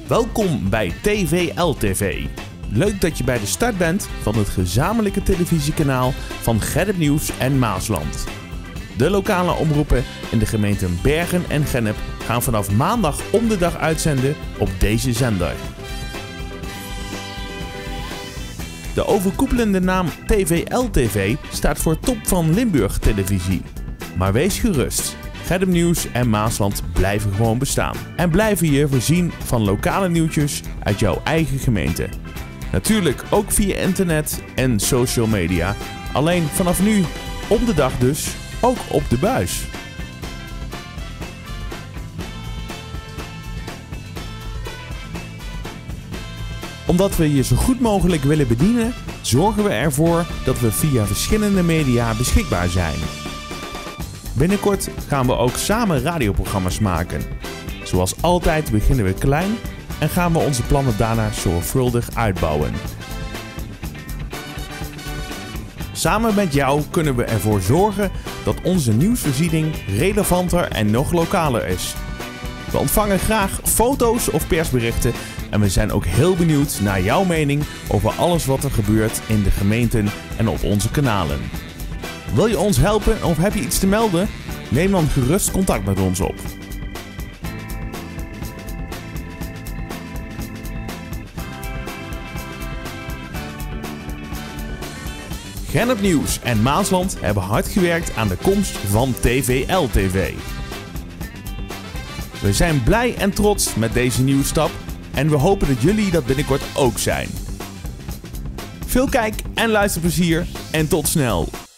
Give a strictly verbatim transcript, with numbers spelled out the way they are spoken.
Welkom bij T V L T V. Leuk dat je bij de start bent van het gezamenlijke televisiekanaal van Gennep Nieuws en Maasland. De lokale omroepen in de gemeenten Bergen en Gennep gaan vanaf maandag om de dag uitzenden op deze zender. De overkoepelende naam T V L T V staat voor Top van Limburg Televisie. Maar wees gerust, Gennep Nieuws en Maasland blijven gewoon bestaan. En blijven je voorzien van lokale nieuwtjes uit jouw eigen gemeente. Natuurlijk ook via internet en social media. Alleen vanaf nu, om de dag dus, ook op de buis. Omdat we je zo goed mogelijk willen bedienen, zorgen we ervoor dat we via verschillende media beschikbaar zijn. Binnenkort gaan we ook samen radioprogramma's maken. Zoals altijd beginnen we klein en gaan we onze plannen daarna zorgvuldig uitbouwen. Samen met jou kunnen we ervoor zorgen dat onze nieuwsvoorziening relevanter en nog lokaler is. We ontvangen graag foto's of persberichten en we zijn ook heel benieuwd naar jouw mening over alles wat er gebeurt in de gemeenten en op onze kanalen. Wil je ons helpen of heb je iets te melden? Neem dan gerust contact met ons op. Gennep Nieuws en Maasland hebben hard gewerkt aan de komst van T V L T V. We zijn blij en trots met deze nieuwe stap en we hopen dat jullie dat binnenkort ook zijn. Veel kijk- en luisterplezier en tot snel!